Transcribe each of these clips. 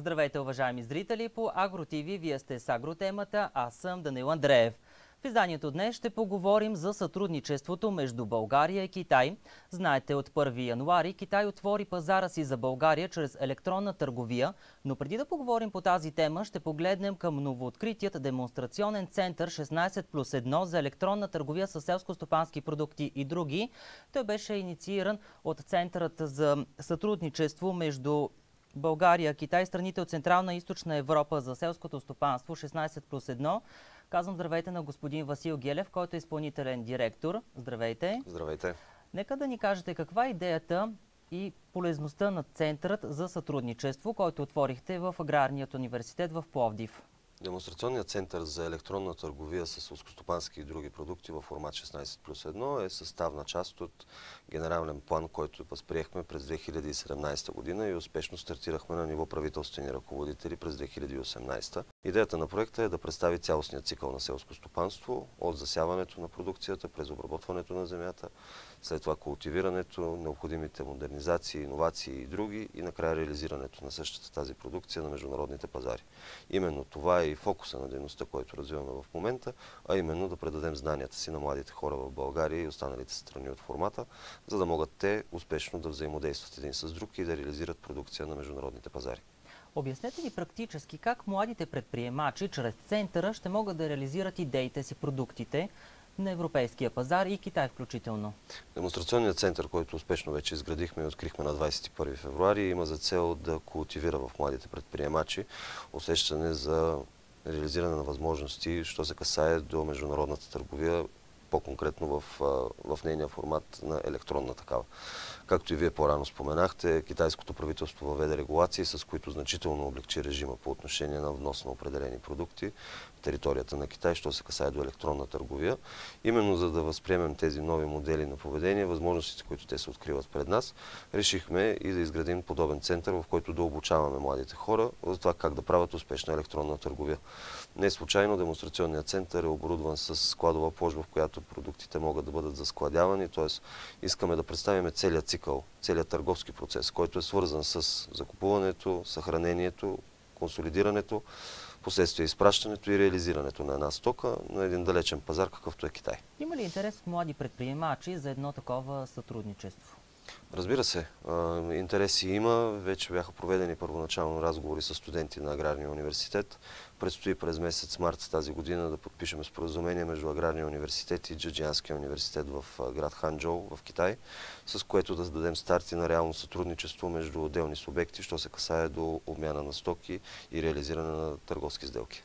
Здравейте, уважаеми зрители по Агро ТВ. Вие сте с Агротемата, аз съм Данил Андреев. В изданието днес ще поговорим за сътрудничеството между България и Китай. Знаете, от 1 януари Китай отвори пазара си за България чрез електронна търговия, но преди да поговорим по тази тема, ще погледнем към новооткритият демонстрационен център 16+1 за електронна търговия с селско-стопански продукти и други. Той беше иницииран от Центърът за сътрудничество между България, Китай, страните от Централна и Източна Европа за селското стопанство 16+1. Казвам здравейте на господин Васил Гелев, който е изпълнителен директор. Здравейте. Здравейте. Нека да ни кажете каква е идеята и полезността на Центърът за сътрудничество, който отворихте в Аграрният университет в Пловдив. Демонстрационният център за електронна търговия с селскостопански и други продукти в формат 16+1 е съставна част от генерален план, който възприехме през 2017 година и успешно стартирахме на ниво правителствени ръководители през 2018. Идеята на проекта е да представи цялостния цикъл на селско стопанство от засяването на продукцията през обработването на земята, след това култивирането, необходимите модернизации, иновации и други и накрая реализирането на същата тази продукция на международните пазари. Именно това е и фокуса на дейността, който развиваме в момента, а именно да предадем знанията си на младите хора в България и останалите страни от формата, за да могат те успешно да взаимодействат един с друг и да реализират продукция на международните пазари. Обяснете ни практически как младите предприемачи чрез Центъра ще могат да реализират идеите си, продуктите на европейския пазар и Китай включително. Демонстрационният център, който успешно вече изградихме и открихме на 21 февруари, има за цел да култивира в младите предприемачи усещане за реализиране на възможности, що се касае до международната търговия, по-конкретно в нейния формат на електронна такава. Както и вие по-рано споменахте, китайското правителство въведе регулации, с които значително облегчи режима по отношение на внос на определени продукти в територията на Китай, що се касае до електронна търговия. Именно за да възприемем тези нови модели на поведение, възможностите, които те се откриват пред нас, решихме и да изградим подобен център, в който да обучаваме младите хора за това как да правят успешна електронна търговия. Не случайно демонстрационният център е оборудван с складова площ, в която продуктите могат да бъдат заскладявани, т.е. искаме да представим целият цикъл, целият търговски процес, който е свързан с закупуването, съхранението, консолидирането, последствие изпращането и реализирането на една стока на един далечен пазар, какъвто е Китай. Има ли интерес от млади предприемачи за едно такова сътрудничество? Разбира се, интереси има. Вече бяха проведени първоначално разговори с студенти на Аграрния университет. Предстои през месец март тази година да подпишем споразумение между Аграрния университет и Джаджианския университет в град Ханчжоу в Китай, с което да дадем старти на реално сътрудничество между отделни субекти, що се касае до обмяна на стоки и реализиране на търговски сделки.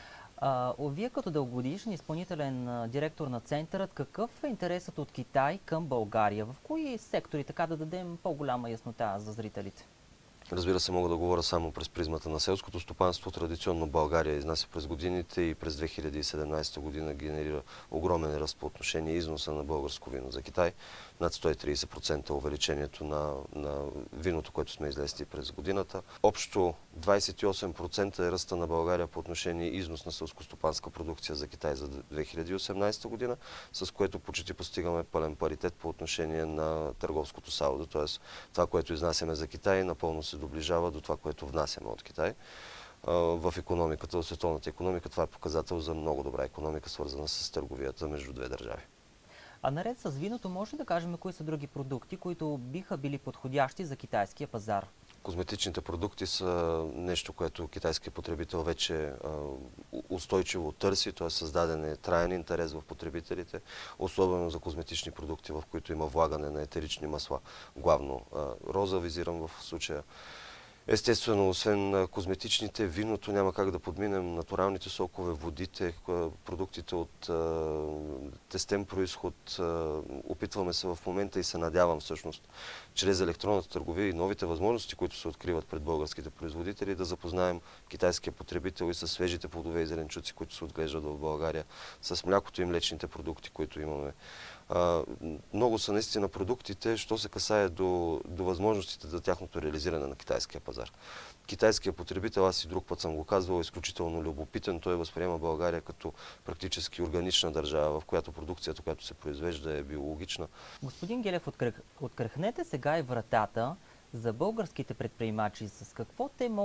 Вие като дългогодишен изпълнителен директор на Центърът, какъв е интересът от Китай към България? В кои сектори, така да дадем по-голяма яснота за зрителите? Разбира се, мога да говоря само през призмата на селското стопанство. Традиционно България изнася през годините и през 2017 година генерира огромен ръст по отношение износа на българско вино за Китай. Над 130% увеличението на виното, което сме излезли през годината. Общо 28% е ръста на България по отношение износ на селскостопанска продукция за Китай за 2018 година, с което почти постигаме пълен паритет по отношение на търговското салдо. Т.е. това, което изнасяме за Китай, напълно се доближава до това, което внасяме от Китай. В икономиката, в световната икономика, това е показател за много добра икономика, свързана с търговията между две държави. А наред с виното, може да кажем кои са други продукти, които биха били подходящи за китайския пазар? Козметичните продукти са нещо, което китайският потребител вече устойчиво търси, т.е. създаден е траен интерес в потребителите, особено за козметични продукти, в които има влагане на етерични масла. Главно роза визирам в случая. Естествено, освен козметичните, виното няма как да подминем натуралните сокове, водите, продуктите от тестен произход. Опитваме се в момента и се надявам всъщност, чрез електронната търговия и новите възможности, които се откриват пред българските производители, да запознаем китайския потребител и с свежите плодове и зеленчуци, които се отглеждат в България, с млякото и млечните продукти, които имаме. Много са наистина продуктите, що се касае до възможностите за тяхното реализиране на китайския пазар. Китайският потребител, аз и друг път съм го казвал, е изключително любопитен. Той възприема България като практически органична държава, в която продукцията, която се произвежда, е биологична. Господин Гелев, открехнете сега и вратата за българските предприемачи. С какво те могат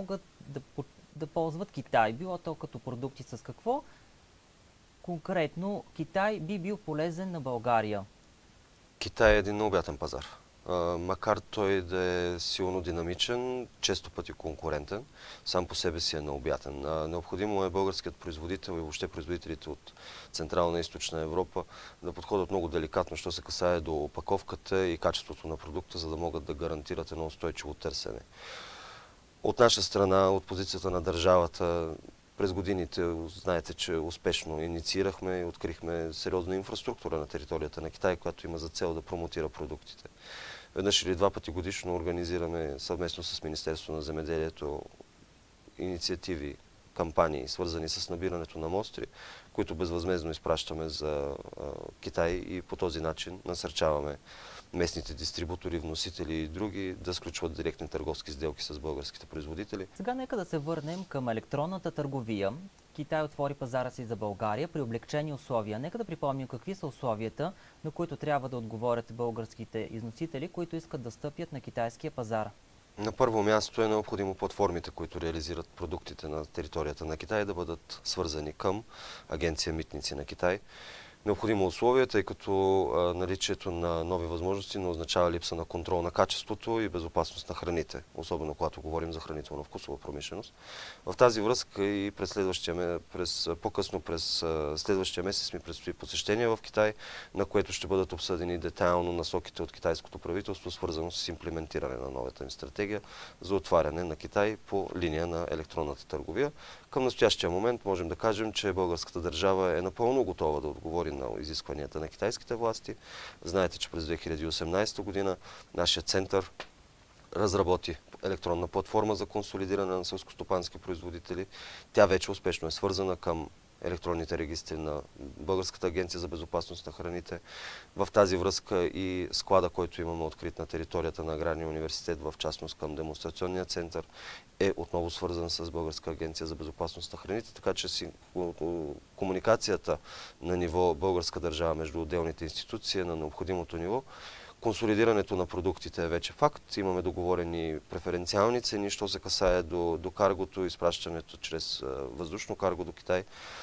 да ползват Китай? Било то като продукти с какво? Конкретно Китай би бил полезен на България? Китай е един необятен пазар. Макар той да е силно динамичен, често пъти конкурентен, сам по себе си е необятен. Необходимо е българският производител и въобще производителите от Централна и Източна Европа да подходят много деликатно, що се касае до опаковката и качеството на продукта, за да могат да гарантират едно устойчиво търсене. От наша страна, от позицията на държавата, през годините знаете, че успешно инициирахме и открихме сериозна инфраструктура на територията на Китай, която има за цел да промотира продуктите. Веднъж или два пъти годишно организираме съвместно с Министерството на земеделието инициативи, кампании, свързани с набирането на мостри, които безвъзмездно изпращаме за Китай и по този начин насърчаваме местните дистрибутори, вносители и други да сключват директни търговски сделки с българските производители. Сега нека да се върнем към електронната търговия. Китай отвори пазара си за България при облекчени условия. Нека да припомним какви са условията, на които трябва да отговорят българските износители, които искат да стъпят на китайския пазар. На първо място е необходимо платформите, които реализират продуктите на територията на Китай, да бъдат свързани към Агенция Митници на Китай. Необходимо условие, тъй като наличието на нови възможности не означава липса на контрол на качеството и безопасност на храните, особено когато говорим за хранително-вкусова промишленост. В тази връзка и по-късно през следващия месец ми предстои посещение в Китай, на което ще бъдат обсъдени детайлно насоките от китайското правителство, свързано с имплементиране на новата им стратегия за отваряне на Китай по линия на електронната търговия. Към настоящия момент можем да кажем, че българската държава е напълно готова да отговори на изискванията на китайските власти. Знаете, че през 2018 година нашия център разработи електронна платформа за консолидиране на селскостопански производители. Тя вече успешно е свързана към електронните регистри на Българската агенция за безопасност на храните. В тази връзка и склада, който имаме открит на територията на Аграрния университет, в частност към демонстрационния център, е отново свързан с Българска агенция за безопасност на храните, така че комуникацията на ниво българска държава между отделните институции е на необходимото ниво. Консолидирането на продуктите е вече факт. Имаме договорени преференциални цени, що се касае до каргото, изпращането чрез въздушно карго до Китай.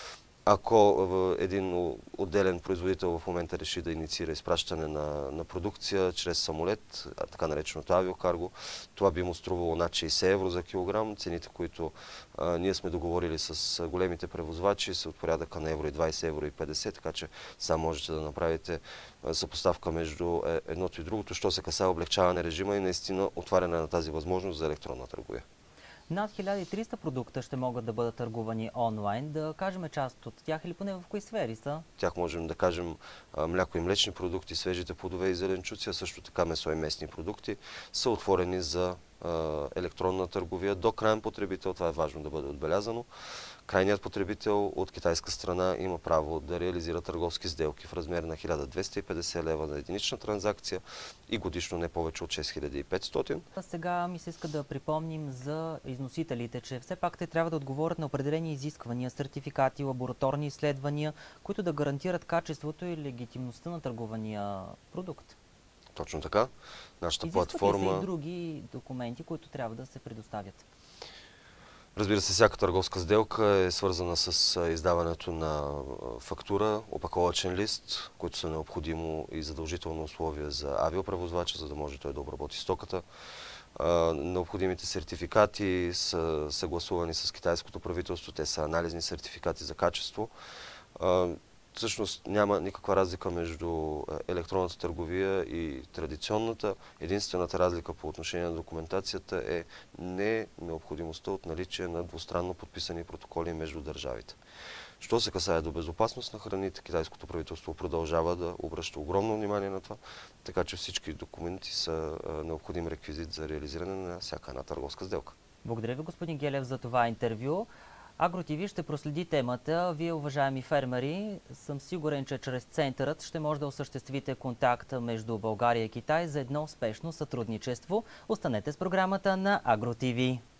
Ако един отделен производител в момента реши да инициира изпращане на продукция чрез самолет, така нареченото авиокарго, това би му струвало над 60 евро за килограм. Цените, които ние сме договорили с големите превозвачи, са от порядъка на евро и 20, евро и 50, така че сам можете да направите съпоставка между едното и другото, що се касае облегчаване режима и наистина отваряне на тази възможност за електронна търговия. Над 1300 продукта ще могат да бъдат търгувани онлайн. Да кажем част от тях или поне в кои сфери са? Тях можем да кажем мляко и млечни продукти, свежите плодове и зеленчуци, а също така месо и местни продукти са отворени за електронна търговия до краен потребител. Това е важно да бъде отбелязано. Крайният потребител от китайска страна има право да реализира търговски сделки в размер на 1250 лева на единична транзакция и годишно не повече от 6500. Сега ми се иска да припомним за износителите, че все пак те трябва да отговорят на определени изисквания, сертификати, лабораторни изследвания, които да гарантират качеството и легитимността на търгувания продукт. Точно така. Нашата Изискват платформа... ли се и други документи, които трябва да се предоставят? Разбира се, всяка търговска сделка е свързана с издаването на фактура, опаковъчен лист, които са необходимо и задължително условие за авиопревозвача, за да може той да обработи стоката. Необходимите сертификати са съгласувани с китайското правителство, те са анализни сертификати за качество. Всъщност няма никаква разлика между електронната търговия и традиционната. Единствената разлика по отношение на документацията е необходимостта от наличие на двустранно подписани протоколи между държавите. Що се касае до безопасност на храните, китайското правителство продължава да обръща огромно внимание на това, така че всички документи са необходим реквизит за реализиране на всяка една търговска сделка. Благодаря ви, господин Гелев, за това интервю. Агро-ТВ ще проследи темата. Вие, уважаеми фермери, съм сигурен, че чрез центърът ще може да осъществите контакт между България и Китай за едно успешно сътрудничество. Останете с програмата на Агро-ТВ.